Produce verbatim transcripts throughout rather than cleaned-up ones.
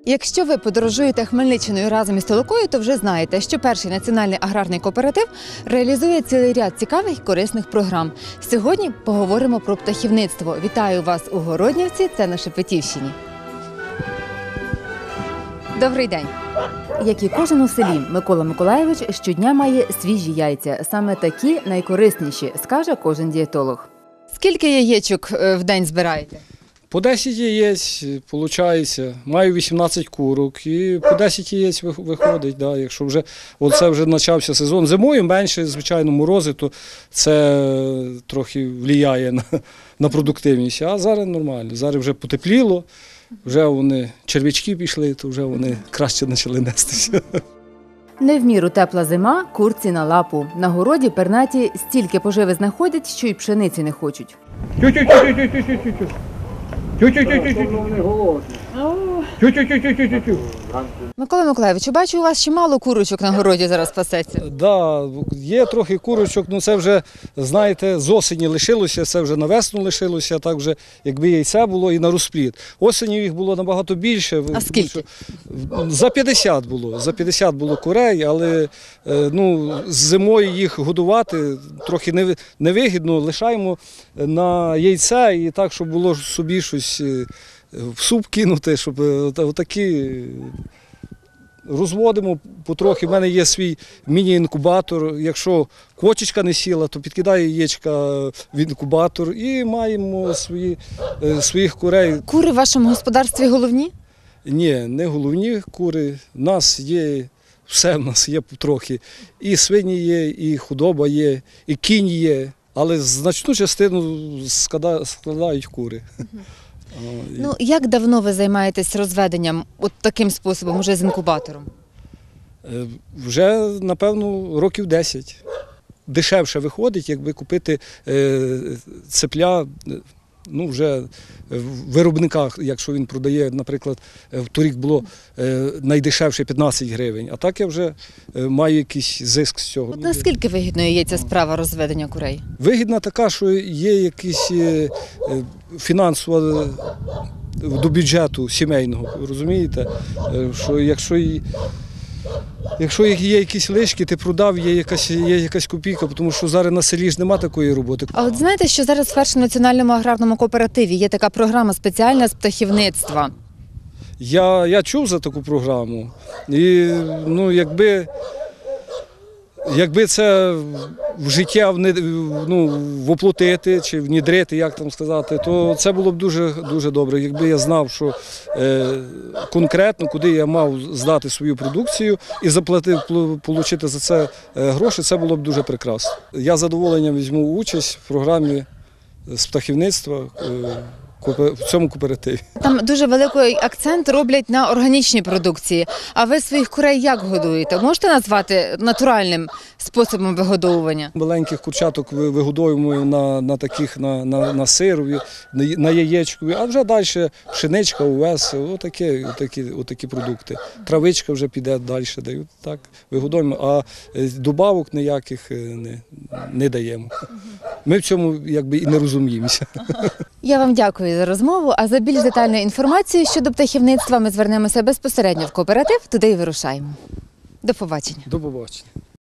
Якщо ви подорожуєте Хмельниччиною разом із Толокою, то вже знаєте, що перший національний аграрний кооператив реалізує цілий ряд цікавих і корисних програм. Сьогодні поговоримо про птахівництво. Вітаю вас у Городнівці, це на Шепетівщині. Добрий день! Як і кожен у селі, Микола Миколайович щодня має свіжі яйця. Саме такі найкорисніші, скаже кожен дієтолог. Скільки яєчок в день збираєте? По десять яєць, виходить, маю вісімнадцять курок і по десять яєць виходить. Да, якщо вже, оце вже почався сезон. Зимою менше, звичайно, морози, то це трохи впливає на, на продуктивність. А зараз нормально, зараз вже потепліло, вже вони черв'ячки пішли, то вже вони краще почали нестися. Не в міру тепла зима, курці на лапу. На городі пернаті стільки поживи знаходять, що й пшениці не хочуть. Тю-тю-тю-тю-тю-тю-тю. Тю-тю-тю-тю-тю-тю. Микола Миколайович, бачу, у вас чимало курочок на городі зараз пасеться. Так, да, є трохи курочок, ну це вже, знаєте, з осені лишилося, це вже на весну лишилося, так вже, якби яйце було і на розплід. Осені їх було набагато більше. А скільки? За п'ятдесят було, за п'ятдесят було курей, але ну, зимою їх годувати трохи невигідно, лишаємо на яйце і так, щоб було собі щось в суп кинути, щоб отакі розводимо потрохи. У мене є свій міні-інкубатор. Якщо кочечка не сіла, то підкидаю яєчка в інкубатор і маємо свої, своїх курей. Кури в вашому господарстві головні? Ні, не головні кури. У нас є все, в нас є трохи. І свині є, і худоба є, і кінь є, але значну частину складають кури. Ну, як давно ви займаєтесь розведенням от таким способом, уже з інкубатором? Вже, напевно, років десять. Дешевше виходить, якби купити цепля, ну, вже в виробниках, якщо він продає, наприклад, торік було найдешевше п'ятнадцять гривень, а так я вже маю якийсь зиск з цього. От наскільки вигідною є ця справа розведення курей? Вигідна така, що є якісь фінансова до бюджету сімейного, розумієте, що якщо і Якщо є якісь лишки, ти продав, є якась, є якась копійка, тому що зараз на селі ж немає такої роботи. А от знаєте, що зараз в першому національному аграрному кооперативі є така програма спеціальна з птахівництва? Я, я чув за таку програму. І, ну, якби, якби це в життя ну, воплотити чи внідрити, як там сказати, то це було б дуже, дуже добре. Якби я знав, що е, конкретно, куди я мав здати свою продукцію і заплатив, отримати за це гроші, це було б дуже прекрасно. Я з задоволенням візьму участь в програмі з птахівництва в цьому кооперативі. Там дуже великий акцент роблять на органічній продукції. А ви своїх курей як годуєте? Можете назвати натуральним способом вигодовування? Маленьких курчаток вигодовуємо на, на таких, на, на, на сирові, на, на яєчкові, а вже далі пшеничка, овес, отакі, отакі, отакі продукти. Травичка вже піде далі, дають, так, вигодовуємо, а добавок ніяких не, не даємо. Ми в цьому якби і не розуміємося. Я вам дякую за розмову, а за більш детальною інформацією щодо птахівництва ми звернемося безпосередньо в кооператив, туди і вирушаємо. До побачення. До побачення.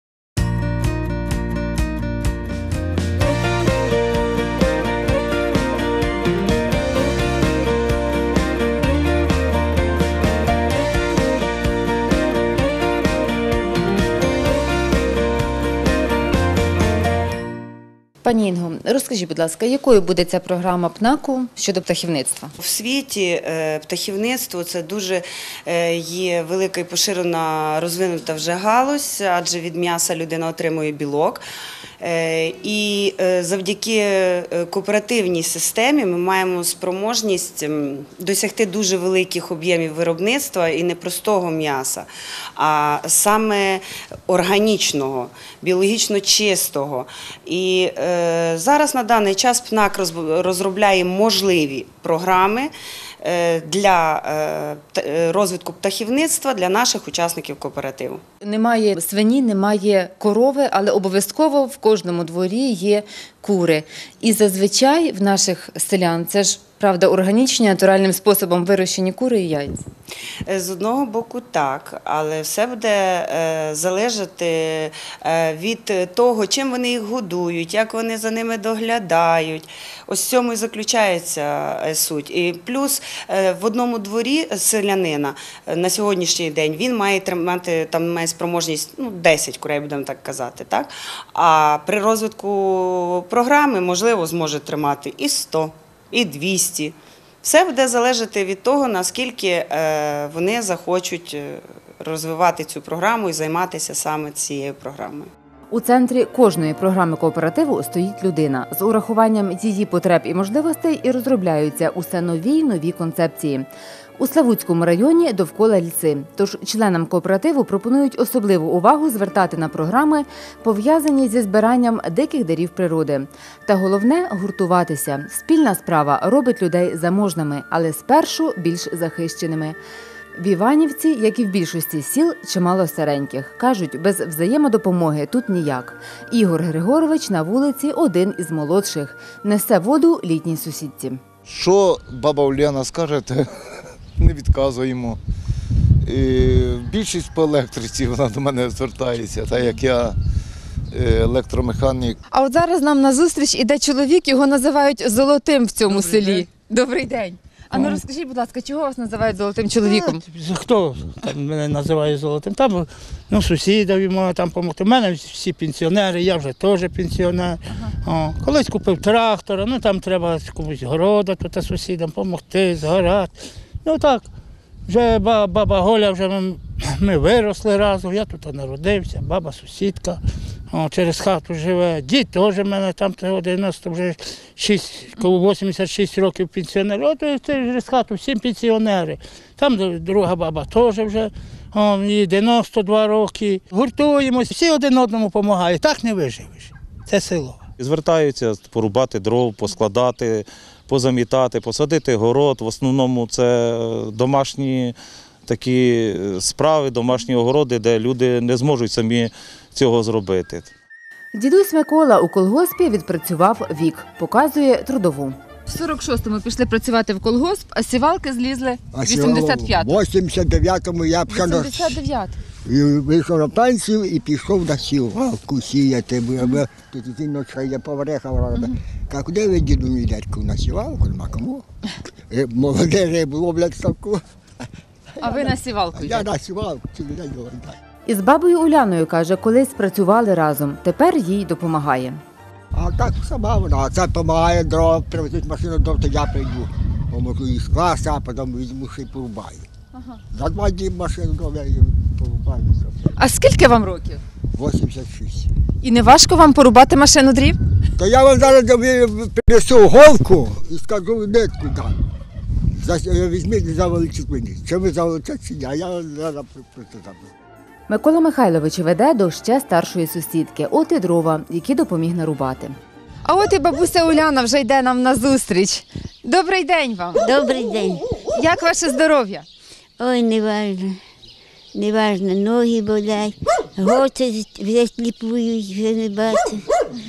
Пані Інго, розкажіть, будь ласка, якою буде ця програма ПНАКу щодо птахівництва? У світі птахівництво – це дуже є велика і поширена, розвинута вже галузь, адже від м'яса людина отримує білок. І завдяки кооперативній системі ми маємо спроможність досягти дуже великих об'ємів виробництва і не простого м'яса, а саме органічного, біологічно чистого. І зараз на даний час ПНАК розробляє можливі програми для розвитку птахівництва для наших учасників кооперативу. Немає свині, немає корови, але обов'язково в кожному дворі є кури. І зазвичай в наших селян це ж, правда, органічні, натуральним способом вирощені кури і яйця. Е, З одного боку так, але все буде е, залежати е, від того, чим вони їх годують, як вони за ними доглядають. Ось в цьому і заключається е, суть. І плюс е, в одному дворі селянина е, на сьогоднішній день він має тримати, там має спроможність ну, десять курей, будемо так казати. Так? А при розвитку програми, можливо, зможе тримати і сто, і двісті. Все буде залежати від того, наскільки е, вони захочуть е, розвивати цю програму і займатися саме цією програмою. У центрі кожної програми кооперативу стоїть людина. З урахуванням її потреб і можливостей і розробляються усе нові й нові концепції. У Славутському районі довкола ліси. Тож членам кооперативу пропонують особливу увагу звертати на програми, пов'язані зі збиранням диких дарів природи. Та головне – гуртуватися. Спільна справа робить людей заможними, але спершу більш захищеними. В Іванівці, як і в більшості сіл, чимало стареньких. Кажуть, без взаємодопомоги тут ніяк. Ігор Григорович на вулиці один із молодших. Несе воду літній сусідці. Що баба Уляна скаже, те не відказуємо. І більшість по електриці вона до мене звертається, так як я електромеханік. А от зараз нам назустріч іде чоловік, його називають золотим в цьому Добрий селі. день. Добрий день. А ну розкажіть, будь ласка, чого вас називають золотим чоловіком? А, хто там мене називає золотим? Там ну, сусідові можна там допомогти. У мене всі пенсіонери, я вже теж пенсіонер. Ага. О, колись купив трактора, ну там треба комусь города, тут сусідам допомогти, згорати. Ну так, вже баба Голя, вже ми, ми виросли разом, я тут народився, баба сусідка. О, через хату живе. Дід теж в мене там дев'яносто, вже шість, вісімдесят шість років пенсіонер. От через хату всі пенсіонери. Там друга баба теж вже, о, їй дев'яносто два роки. Гуртуємося, всі один одному допомагають. Так не виживеш. Це село. Звертаються порубати дров, поскладати, позамітати, посадити город. В основному це домашні такі справи, домашні огороди, де люди не зможуть самі цього зробити. Дідусь Микола у колгоспі відпрацював вік, показує трудову. В сорок шостому пішли працювати в колгосп, а сівалки злізли в вісімдесят п'ятому. В вісімдесят дев'ятому я б ще на- вісімдесят дев'ятий. і вийшов на пенсію і пішов на сівалку сіяти. бо я- Тут і ночі я повариха робить. А куди ви, діду, мій дядько, на сівалку? Нема кому. Риб- Молоде рибу ловлять в ставку. А ви на сівалку Я йдете? на сівалку цілий день говорю. Із бабою Уляною, каже, колись працювали разом, тепер їй допомагає. А так сама вона. А це допомагає дрова, привезуть машину дров, то я прийду. Поможу її скласти, а потім візьму ще й порубаю. За два дні машину дров я її порубаю. А скільки вам років? вісімдесят шість. І не важко вам порубати машину дрів? То я вам зараз принесу голку і скажу нитку там. За- Візьміть і заваліть мені. Чи ви завалите, чи ні, а я зараз просто забуду. Микола Михайлович веде до ще старшої сусідки, от і дрова, які допоміг нарубати. А от і бабуся Уляна вже йде нам на зустріч. Добрий день вам. Добрий день. Як ваше здоров'я? Ой, неважно. Неважно, ноги болять, готи вже сліпують, вже не бачу.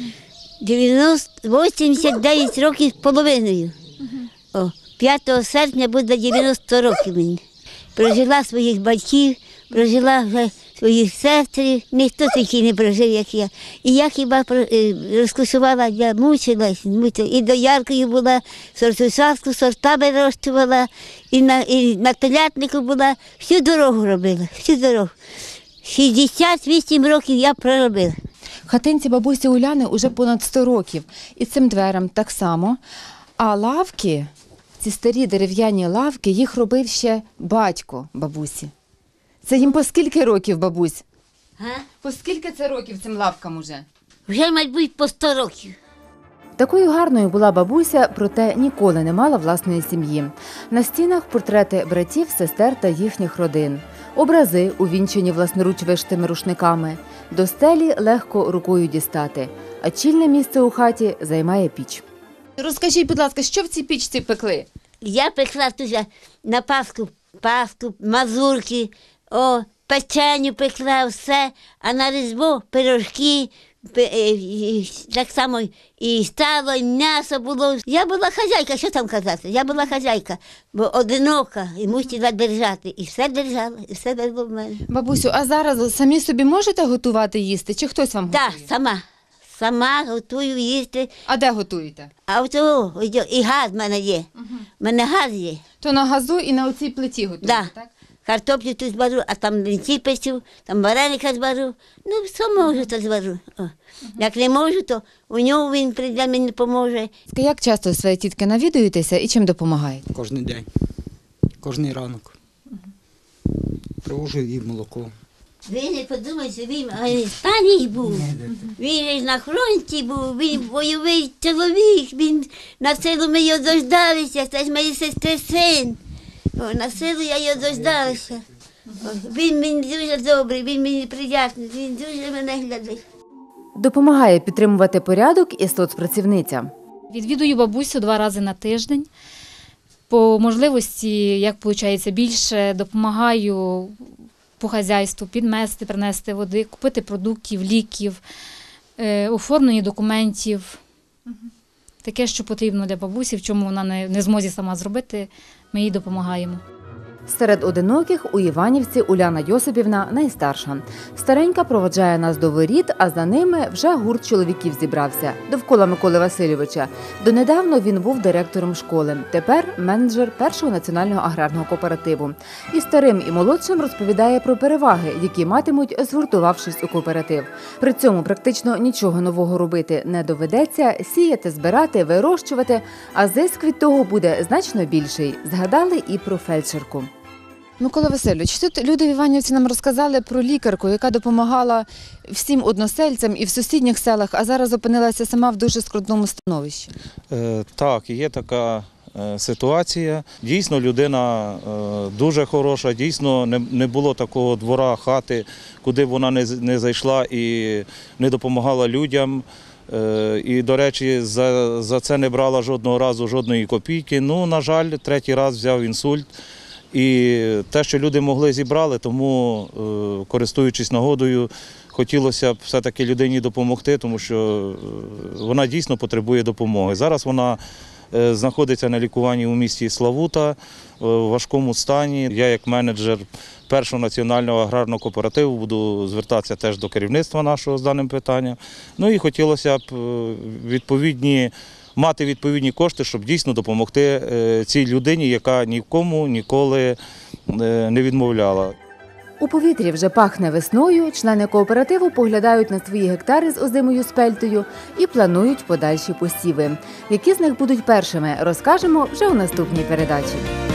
дев'яносто, вісімдесят дев'ять років з половиною. О, п'ятого серпня буде дев'яносто років мені. Прожила своїх батьків, прожила вже своїх сестер, ніхто такий не прожив, як я. І я хіба про- е, розкошувала, я мучилась, мучилась. І дояркою була, сортусарську сорта вирощувала, і на, і на телятнику була, всю дорогу робила, всю дорогу. шістдесят вісім років я проробила. Хатинці бабусі Уляни уже понад сто років. І цим дверам так само. А лавки, ці старі дерев'яні лавки, їх робив ще батько бабусі. Це їм по скільки років, бабусь? Га? По скільки це років цим лавкам уже? Вже, мабуть, по сто років. Такою гарною була бабуся, проте ніколи не мала власної сім'ї. На стінах портрети братів, сестер та їхніх родин. Образи, увінчені власноруч вишитими рушниками. До стелі легко рукою дістати, а чільне місце у хаті займає піч. Розкажіть, будь ласка, що в цій пічці пекли? Я пекла тут на Пасху, Пасху, мазурки, о, печеню пекла, все, а на різдво пирожки, пе- е, і так само і стало, і м'ясо було. Я була хазяйка, що там казати? Я була хазяйка, бо одинока і мусила держати. І все держала, і все було в мене. Бабусю, а зараз самі собі можете готувати їсти, чи хтось вам Так, готує? сама. Сама готую їсти. А де готуєте? А от о, і газ в мене є. У мене газ є. То на газу і на оцій плиті готуєте, Да. так? Картоплю тут зварю, а там млинці печу, там вареника зварю. Ну, все можу, то зварю. О. Як не можу, то у нього він прийде, мені допоможе. Як часто своєї тітки навідуєтеся і чим допомагаєте? Кожен день, кожний ранок. Привожу їй молоко. Ви не подумайте, він останній був. Він ж на фронті був, він бойовий чоловік, він на силу ми його дождалися, це ж моєї сестри син. О, на силу я його дождалася. О, він мені дуже добрий, він мені приятний, він дуже мене глядить. Допомагає підтримувати порядок і соцпрацівниця. Відвідую бабусю два рази на тиждень. По можливості, як виходить, більше допомагаю по хазяйству, підмести, принести води, купити продуктів, ліків, е, оформлення документів. Таке, що потрібно для бабусі, в чому вона не, не зможе сама зробити, ми їй допомагаємо. Серед одиноких у Іванівці Уляна Йосипівна найстарша. Старенька проводжає нас до воріт, а за ними вже гурт чоловіків зібрався. Довкола Миколи Васильовича. Донедавно він був директором школи. Тепер менеджер першого національного аграрного кооперативу. І старим, і молодшим розповідає про переваги, які матимуть, згуртувавшись у кооператив. При цьому практично нічого нового робити не доведеться, сіяти, збирати, вирощувати, а зиск від того буде значно більший. Згадали і про фельдшерку. Микола Васильович, тут люди в Іванівці нам розказали про лікарку, яка допомагала всім односельцям і в сусідніх селах, а зараз опинилася сама в дуже скрутному становищі. Е, Так, є така е, ситуація. Дійсно, людина е, дуже хороша, дійсно не, не було такого двора, хати, куди б вона не, з- не зайшла і не допомагала людям. Е, І, до речі, за, за це не брала жодного разу жодної копійки. Ну, на жаль, третій раз взяв інсульт. І те, що люди могли, зібрали, тому, е, користуючись нагодою, хотілося б все-таки людині допомогти, тому що е, вона дійсно потребує допомоги. Зараз вона е, знаходиться на лікуванні у місті Славута е, в важкому стані. Я як менеджер першого національного аграрного кооперативу буду звертатися теж до керівництва нашого з даним питанням. Ну і хотілося б е, відповідні мати відповідні кошти, щоб дійсно допомогти е, цій людині, яка ні в кому ніколи е, не відмовляла. У повітрі вже пахне весною, члени кооперативу поглядають на свої гектари з озимою спельтою і планують подальші посіви. Які з них будуть першими, розкажемо вже у наступній передачі.